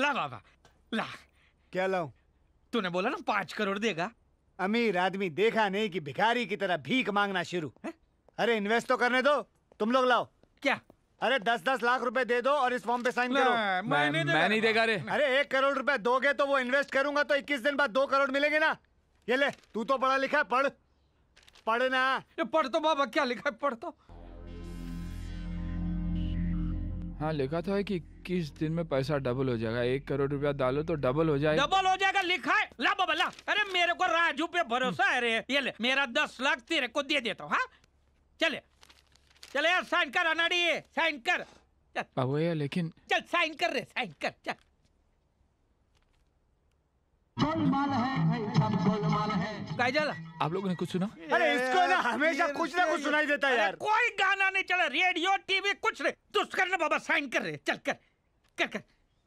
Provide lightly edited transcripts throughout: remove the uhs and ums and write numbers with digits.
ला बाबा ला। क्या लाऊं? तूने बोला ना 5 करोड़ देगा। अमीर आदमी देखा नहीं कि भिखारी की तरह भीख मांगना शुरू। अरे इन्वेस्ट तो करने दो, तुम लोग लाओ। क्या? अरे 10-10 लाख रुपए दे दो और इस फॉर्म पे साइन करो। मैं नहीं देगा रे। अरे 1 करोड़ रुपए दोगे तो वो इन्वेस्ट करूंगा तो 21 दिन बाद 2 करोड़ मिलेंगे ना। ये ले, तू तो पढ़ा लिखा है, पढ़ ना। ये पढ़ तो बाबा, क्या लिखा है पढ़ तो। हाँ लिखा था कि 21 दिन में पैसा डबल हो जाएगा। 1 करोड़ रुपया डालो तो डबल हो जाएगा। डबल हो जाएगा लिखा है। ला बाबा ला। अरे मेरे को राजू पे भरोसा है रे। ये ले, मेरा 10 लाख तेरे को दे देता हूँ। हाँ चले चले यार, साइन कर अनाड़ी, साइन कर चल। बाबू यार लेकिन चल साइन कर रे, साइन कर चल। क्या जाला? आप लोगों ने कुछ सुना? अरे इसको ना हमेशा कुछ ना कुछ सुनाई देता है यार। कोई गाना नहीं चला, रेडियो टीवी कुछ नहीं। तू कर ना बाबा, साइन कर रहे। चल कर कर कर।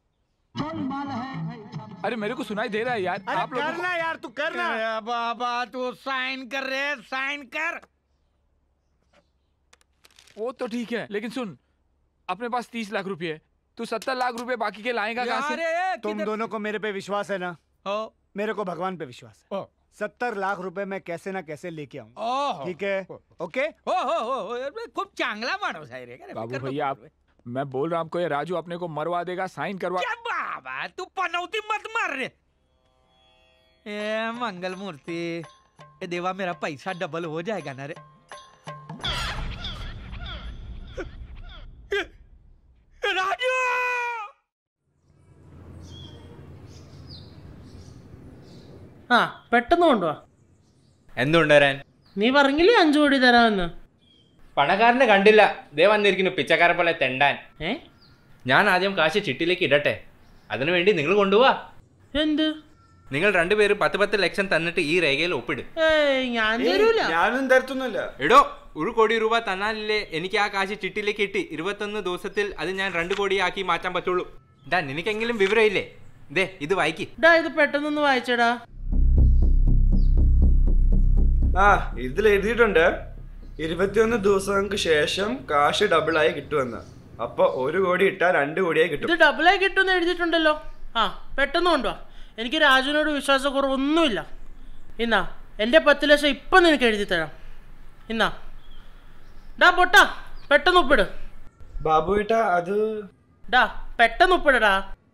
अरे मेरे को सुनाई दे रहा है यार। अरे आप लोग करना यार, तू करना। बाबा तू साइन कर रहे, साइन कर। वो तो ठीक है, लेकिन सुन, अपने पास 30 लाख रुपए, तू 70 लाख रुपए बाकी के लाएगा कहाँ से? तुम दोनों को मेरे पे विश्वास है ना? मेरे को भगवान पे विश्वास है। 70 लाख रुपए मैं कैसे ना कैसे लेके आऊंगा। ठीक है? ओके? खूब चांगला माणूस है रे। बाबू भैया मैं बोल रहा हूँ, आपको ये राजू अपने को मरवा देगा, साइन करवा। क्या बाबा तू पनौती मत मार रे। ए मंगल मूर्ति, ए देवा मेरा पैसा डबल हो जाएगा ना रे। राजू ആ പെട്ടെന്ന് കൊണ്ടുവാ. എന്തുകൊണ്ടുവരാൻ? നീ പറഞ്ഞില്ലേ 5 കോടി തരാമെന്ന്. പണക്കാരനെ കണ്ടില്ല, ദേ വന്നിരിക്കുന്നു പിച്ചക്കാരെ പോലെ തെണ്ടാൻ. ഏ ഞാൻ ആദ്യം കാശ് ചിട്ടിലേക്ക് ഇടട്ടെ, അതിനുവേണ്ടി നിങ്ങൾ കൊണ്ടുപോവാ. എന്ത്? നിങ്ങൾ രണ്ടുപേരും 10 ലക്ഷം തന്നിട്ട് ഈ രേഖയിൽ ഒപ്പിട്. ഞാൻ തരൂല. ഞാനും തരത്തൊന്നുമില്ല. എടോ 1 കോടി രൂപ തന്നാലല്ലേ എനിക്ക് ആ കാശ് ചിട്ടിലേക്ക് ഇട്ട് 21 ദിവസത്തിൽ അത് ഞാൻ 2 കോടിയാക്കി മാറ്റാൻ പറ്റുള്ളൂ. ഡാ നിനക്കെങ്കിലും വിവരമില്ലേ? ദേ ഇത് വായിക്ക്. ഡാ ഇത് പെട്ടെന്നൊന്ന് വായിച്ചടാ. ആ ഇതിൽ എഴുതിയിട്ടുണ്ട് 21 ദിവസങ്ങൾക്ക് ശേഷം കാശ് ഡബിളായി കിട്ടുമെന്ന്. അപ്പൊ 1 കോടി ഇട്ടാൽ 2 കോടിയായി കിട്ടും. ഇത് ഡബിളായി കിട്ടുമെന്ന് എഴുതിയിട്ടുണ്ടല്ലോ. ആ പെട്ടെന്ന് കൊണ്ടുവാ. എനിക്ക് രാജുവിനോട് വിശ്വാസക്കുറവൊന്നുമില്ല. ഇന്നാ എൻ്റെ 10 ലക്ഷം ഇപ്പം നിനക്ക് എഴുതി തരാം. ഇന്നാ ഡാ പൊട്ടാ, പെട്ടെന്ന് ഒപ്പിട്. ബാബു ഏട്ടാ അത് ഡാ പെട്ടെന്ന് ഒപ്പിടടാ.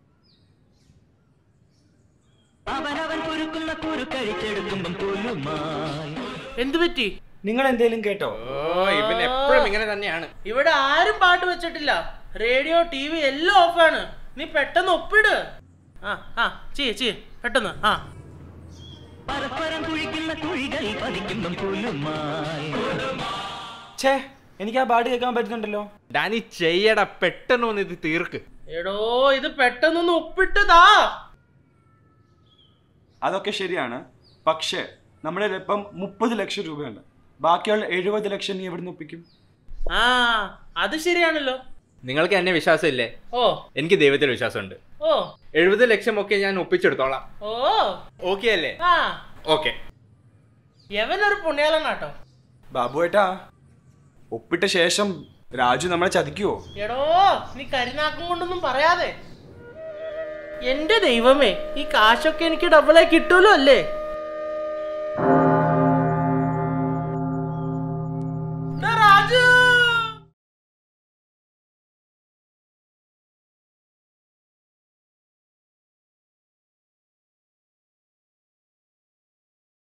എന്തു പറ്റി? നിങ്ങൾ എന്തേലും കേട്ടോ? ഇവൻ എപ്പോഴും ഇങ്ങനെ തന്നെയാണ്. ഇവിടെ ആരും പാട്ട് വെച്ചിട്ടില്ല. റേഡിയോ TV എല്ലാം ഓഫാണ്. നീ പെട്ടെന്ന് ഒപ്പിട്. ആ ചെയ്യ് പെട്ടെന്ന്. ആ ഛേ എനിക്ക് ആ പാട്ട് കേൾക്കാൻ പറ്റുന്നുണ്ടല്ലോ. ഡാനി ചെയ്യടാ, പെട്ടെന്ന് ഒന്ന് ഇത് തീർക്ക്. എടോ ഇത് പെട്ടെന്നൊന്ന് ഒപ്പിട്ടതാ. അതൊക്കെ ശരിയാണ്, പക്ഷേ നമ്മുടെ ഇപ്പം 30 ലക്ഷം രൂപയുണ്ട്. ബാക്കിയുള്ള 70 ലക്ഷം നീ എവിടുന്ന് ഒപ്പിക്കും? ആ അത് ശരിയാണല്ലോ. നിങ്ങൾക്ക് എന്നെ വിശ്വാസം ഇല്ലേ? ഓ എനിക്ക് ദൈവത്തിൽ വിശ്വാസമുണ്ട്. ഓ 70 ലക്ഷം ഒക്കെ ഞാൻ ഒപ്പിച്ചെടുത്തോളാം. ഓ ഓക്കെ അല്ലേ? ആ ഓക്കെ. എവനൊരു പുണ്യാളനാട്ടോ. ബാബു ഏട്ടാ ഒപ്പിട്ട ശേഷം രാജു നമ്മളെ ചതിക്കുവോ? എടോ നീ കരിനാക്കും കൊണ്ടൊന്നും പറയാതെ. എന്റെ ദൈവമേ, ഈ കാശൊക്കെ എനിക്ക് ഡബിളായി കിട്ടൂലോ അല്ലേ?